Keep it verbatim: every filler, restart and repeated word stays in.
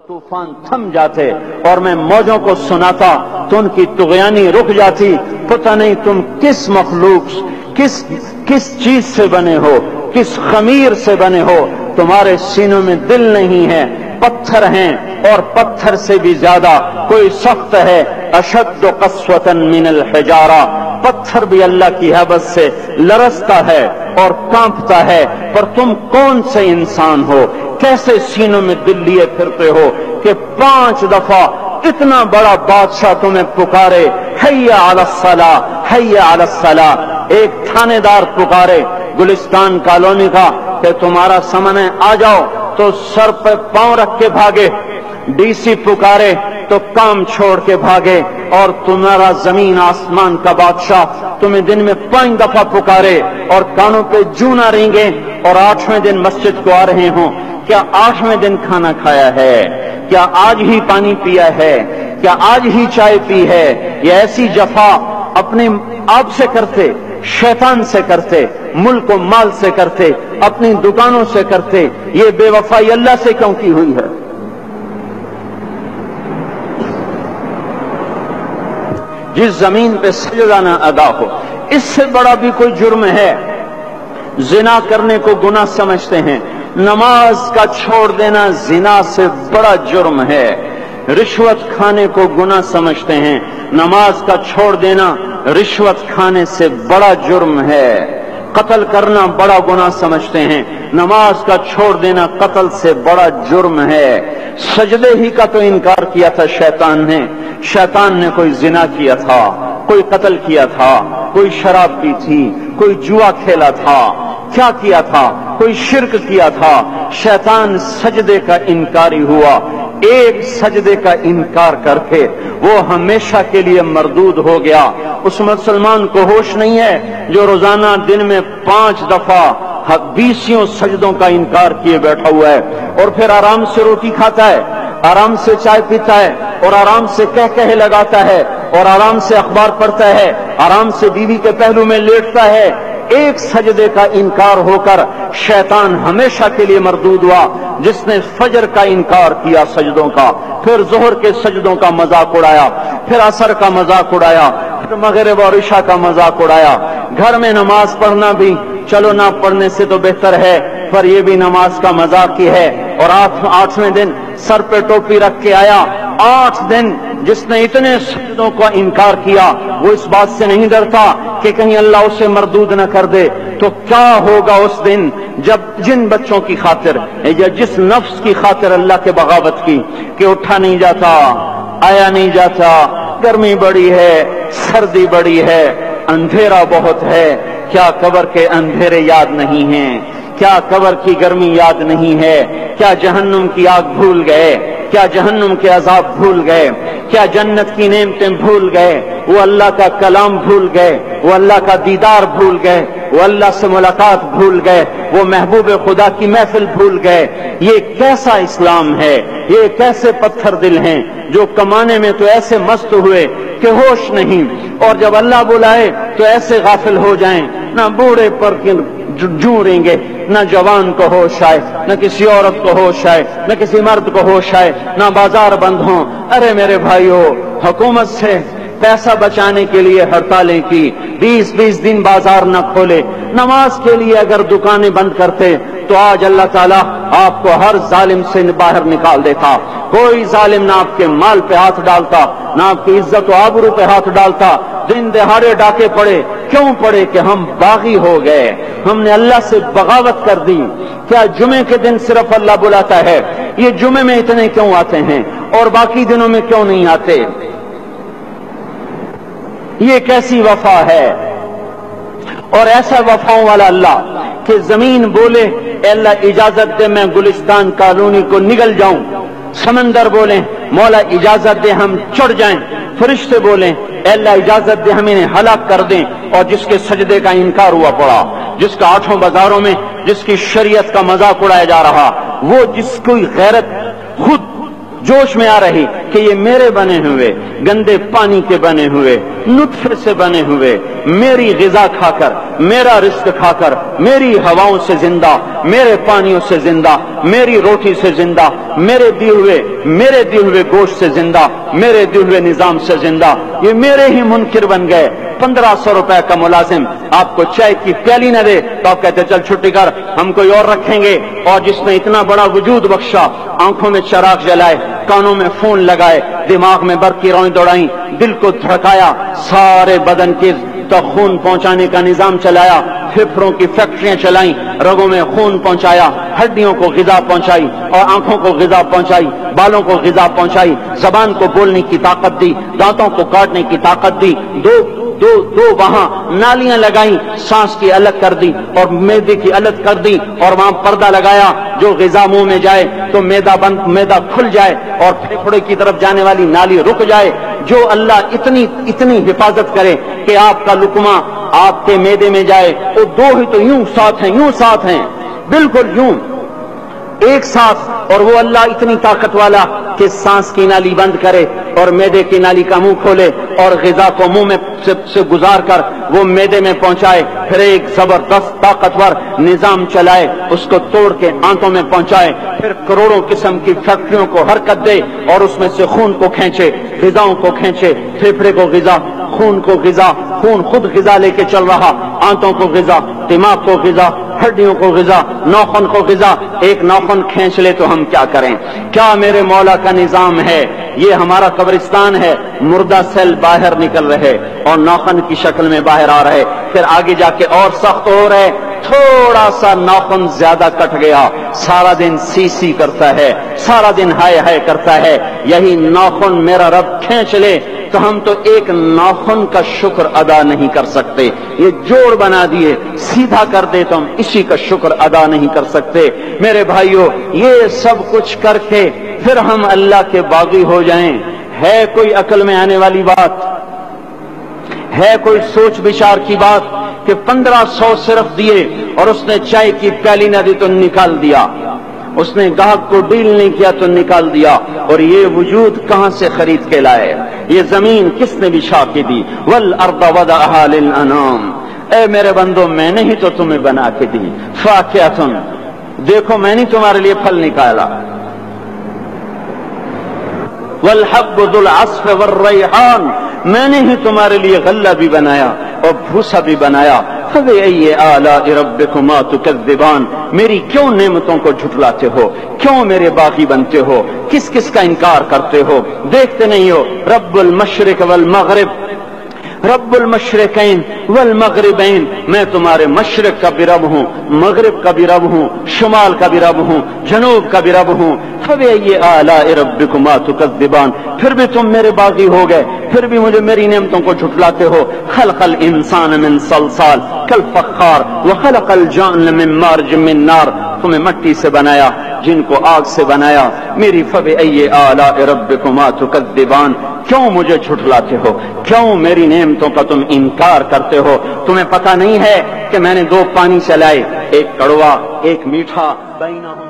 طوفان تھم جاتے اور میں موجوں کو سناتا تو ان کی طغیانی رک جاتی. پتہ نہیں تم کس مخلوق کس کس چیز سے بنے ہو, کس خمیر سے بنے ہو. تمہارے سینوں میں دل نہیں ہے, پتھر ہیں, اور پتھر سے بھی زیادہ کوئی سخت ہے. اشد قسوة من الحجارہ, پتھر بھی اللہ کی ہیبت سے لرزتا ہے اور کانپتا ہے. پر تم کون سے انسان ہو, کیسے سینوں میں دل لیے پھرتے ہو کہ پانچ دفعہ اتنا بڑا بادشاہ تمہیں پکارے, حی علی الصلاۃ حی علی الصلاۃ. ایک تھانے دار پکارے گلستان کالونی کا کہ تمہارا سمن ہے آ جاؤ, تو سر پہ پاؤں رکھ کے بھاگے. ڈی سی پکارے تو کام چھوڑ کے بھاگے. اور تمہارا زمین آسمان کا بادشاہ تمہیں دن میں پانچ دفعہ پکارے اور کانوں پہ جو نہ رینگے, اور آٹھویں دن مسجد کو آ رہے ہوں. کیا آٹھویں دن کھانا کھایا ہے؟ کیا آج ہی پانی پیا ہے؟ کیا آج ہی چائے پی ہے؟ یہ ایسی جفا اپنے آپ سے کرتے, شیطان سے کرتے, ملک و مال سے کرتے, اپنی دکانوں سے کرتے. یہ بے وفائی اللہ سے کیوں کی ہوئی ہے؟ جس زمین پہ سجدہ نہ ادا ہو, اس سے بڑا بھی کوئی جرم ہے؟ زنا کرنے کو گناہ سمجھتے ہیں, نماز کا چھوڑ دینا زنا سے بڑا جرم ہے. رشوت کھانے کو گناہ سمجھتے ہیں, نماز کا چھوڑ دینا رشوت کھانے سے بڑا جرم ہے. قتل کرنا بڑا گناہ سمجھتے ہیں, نماز کا چھوڑ دینا قتل سے بڑا جرم ہے. سجدے ہی کا تو انکار کیا تھا شیطان نے. شیطان نے کوئی زنا کیا تھا, کوئی قتل کیا تھا, کوئی شراب پی تھی, کوئی جوا کھیلا تھا, کیا کیا تھا, کوئی شرک کیا تھا. شیطان سجدے کا انکاری ہوا. ایک سجدے کا انکار کر کے وہ ہمیشہ کے لیے مردود ہو گیا. اس مسلمان کو ہوش نہیں ہے جو روزانہ دن میں پانچ دفعہ بیسیوں سجدوں کا انکار کیے بیٹھا ہوا ہے, اور پھر آرام سے روٹی کھاتا ہے, آرام سے چائے پیتا ہے, اور آرام سے کہہ کہے لگاتا ہے, اور آرام سے اخبار پڑھتا ہے, آرام سے بیوی کے پہلو میں لیٹتا ہے. ایک سجدے کا انکار ہو کر شیطان ہمیشہ کے لیے مردود ہوا. جس نے فجر کا انکار کیا سجدوں کا, پھر ظہر کے سجدوں کا مذاق اڑایا, پھر عصر کا مذاق اڑایا, پھر مغرب اور عشاء کا مذاق اڑایا. گھر میں نماز پڑھنا بھی چلو نہ پڑھنے سے تو بہتر ہے, پر یہ بھی نماز کا مذاق ہی ہے. اور آٹھ آٹھویں دن سر پہ ٹوپی رکھ کے آیا. آٹھ دن جس نے اتنے سجدوں کا انکار کیا وہ اس بات سے نہیں ڈرتا کہ کہیں اللہ اسے مردود نہ کر دے. تو کیا ہوگا اس دن جب جن بچوں کی خاطر یا جس نفس کی خاطر اللہ کے بغاوت کی کہ اٹھا نہیں جاتا, آیا نہیں جاتا, گرمی بڑی ہے, سردی بڑی ہے, اندھیرا بہت ہے. کیا قبر کے اندھیرے یاد نہیں ہیں؟ کیا قبر کی گرمی یاد نہیں ہے؟ کیا جہنم کی آگ بھول گئے؟ کیا جہنم کے عذاب بھول گئے؟ کیا جنت کی نعمتیں بھول گئے؟ وہ اللہ کا کلام بھول گئے, وہ اللہ کا دیدار بھول گئے, وہ اللہ سے ملاقات بھول گئے, وہ محبوب خدا کی محفل بھول گئے. یہ کیسا اسلام ہے؟ یہ کیسے پتھر دل ہیں جو کمانے میں تو ایسے مست ہوئے کہ ہوش نہیں, اور جب اللہ بلائے تو ایسے غافل ہو جائیں, نہ بوڑھے پر جوریں گے, نہ جوان کو ہوش آئے, نہ کسی عورت کو ہوش آئے, نہ کسی مرد کو ہوش آئے, نہ بازار بند ہوں. ارے میرے بھائیو, حکومت سے پیسہ بچانے کے لیے ہڑتالیں کی, بیس بیس دن بازار نہ کھولے. نماز کے لیے اگر دکانیں بند کرتے تو آج اللہ تعالیٰ آپ کو ہر ظالم سے باہر نکال دیتا. کوئی ظالم نہ آپ کے مال پہ ہاتھ ڈالتا, نہ آپ کی عزت و آبرو پہ ہاتھ ڈالتا. دن دہاڑے ڈاکے پڑے, کیوں پڑے؟ کہ ہم باغی ہو گئے, ہم نے اللہ سے بغاوت کر دی. کیا جمعے کے دن صرف اللہ بلاتا ہے؟ یہ جمعے میں اتنے کیوں آتے ہیں اور باقی دنوں میں کیوں نہیں آتے؟ یہ کیسی وفا ہے؟ اور ایسا وفاؤں والا اللہ کہ زمین بولے اے اللہ اجازت دے میں گلستان کالونی کو نگل جاؤں, سمندر بولیں مولا اجازت دے ہم چڑھ جائیں, فرشتے بولیں اے اللہ اجازت دے ہم انہیں ہلاک کر دیں. اور جس کے سجدے کا انکار ہوا پڑا, جس کا آٹھوں بازاروں میں جس کی شریعت کا مذاق اڑایا جا رہا, وہ جس کوئی غیرت خود جوش میں آ رہی کہ یہ میرے بنے ہوئے گندے پانی کے بنے ہوئے نطفے سے بنے ہوئے میری غذا کھا کر میرا رزق کھا کر میری ہواؤں سے زندہ میرے پانیوں سے زندہ میری روٹی سے زندہ میرے دیے ہوئے میرے دیے ہوئے گوشت سے زندہ میرے دیے ہوئے نظام سے زندہ یہ میرے ہی منکر بن گئے. پندرہ سو روپے کا ملازم آپ کو چائے کی پیالی نہ دے تو آپ کہتے چل چھٹی کر ہم کوئی اور رکھیں گے. اور جس نے اتنا بڑا وجود بخشا آنکھوں میں چراغ جلائے کانوں میں فون لگائے دماغ میں برقی روئیں دوڑائیں دل کو دھڑکایا سارے بدن کے تک خون پہنچانے کا نظام چلایا پھیپھڑوں کی فیکٹریاں چلائیں رگوں میں خون پہنچایا ہڈیوں کو غذا پہنچائی اور آنکھوں کو غذا پہنچائی بالوں کو غذا پہنچائی زبان کو بولنے کی طاقت دی دانتوں کو کاٹنے کی طاقت دی دو دو دو وہاں نالیاں لگائیں سانس کی الگ کر دی اور معدے کی الگ کر دی اور وہاں پردہ لگایا جو غذا منہ میں جائے تو میدا بند میدا کھل جائے اور پھیپھڑے کی طرف جانے والی نالی رک جائے. جو اللہ اتنی اتنی حفاظت کرے کہ آپ کا لقمہ آپ کے میدے میں جائے وہ دو ہی تو یوں ساتھ ہیں یوں ساتھ ہیں بالکل یوں ایک ساتھ اور وہ اللہ اتنی طاقت والا کہ سانس کی نالی بند کرے اور میدے کی نالی کا منہ کھولے اور غذا کو منہ میں سے, سے گزار کر وہ میدے میں پہنچائے پھر ایک زبردست طاقتور نظام چلائے اس کو توڑ کے آنتوں میں پہنچائے پھر کروڑوں قسم کی فیکٹریوں کو حرکت دے اور اس میں سے خون کو کھینچے غذاؤں کو کھینچے پھیپھڑے کو غذا خون کو غذا خون خود غذا لے کے چل رہا آنتوں کو غذا دماغ کو غذا ہڈیوں کو غذا ناخن کو غذا ایک ناخن کھینچ لے تو ہم کیا کریں. کیا میرے مولا کا نظام ہے. یہ ہمارا قبرستان ہے مردہ سیل باہر نکل رہے اور ناخن کی شکل میں باہر آ رہے پھر آگے جا کے اور سخت ہو رہے تھوڑا سا ناخن زیادہ کٹ گیا سارا دن سی سی کرتا ہے سارا دن ہائے ہائے کرتا ہے. یہی ناخن میرا رب کھینچ لے تو ہم تو ایک ناخن کا شکر ادا نہیں کر سکتے. یہ جوڑ بنا دیے سیدھا کر دے تو ہم اسی کا شکر ادا نہیں کر سکتے. میرے بھائیوں یہ سب کچھ کر کے پھر ہم اللہ کے باغی ہو جائیں ہے کوئی عقل میں آنے والی بات ہے کوئی سوچ بچار کی بات کہ پندرہ سو صرف دیے اور اس نے چائے کی پیالی نہ دی تو نکال دیا اس نے گاہک کو ڈیل نہیں کیا تو نکال دیا. اور یہ وجود کہاں سے خرید کے لائے یہ زمین کس نے بچھا کے دی. والارض وضعها للانام اے میرے بندو میں نے ہی تو تمہیں بنا کے دی. فاکہۃ دیکھو میں نے تمہارے لیے پھل نکالا والحب ذو العصف والریحان میں نے ہی تمہارے لیے غلہ بھی بنایا اور بھوسا بھی بنایا. فبأي آلاء ربكما تكذبان میری کیوں نعمتوں کو جھٹلاتے ہو کیوں میرے باغی بنتے ہو کس کس کا انکار کرتے ہو دیکھتے نہیں ہو. رب المشرق والمغرب رب المشرقین والمغربین میں تمہارے مشرق کا بھی رب ہوں مغرب کا بھی رب ہوں شمال کا بھی رب ہوں جنوب کا بھی رب ہوں. فبأي آلاء ربكما تكذبان پھر بھی تم میرے باغی ہو گئے پھر بھی مجھے میری نعمتوں کو جھٹلاتے ہو. خلق الانسان من صلصال کالفخار وخلق الجان من مارج من نار تمہیں مٹی سے بنایا جن کو آگ سے بنایا. میری فبأي آلاء ربكما تكذبان کیوں مجھے جھٹلاتے ہو کیوں میری نعمتوں کا تم انکار کرتے ہو. تمہیں پتہ نہیں ہے کہ میں نے دو پانی چلائے ایک کڑوا ایک میٹھا بینہما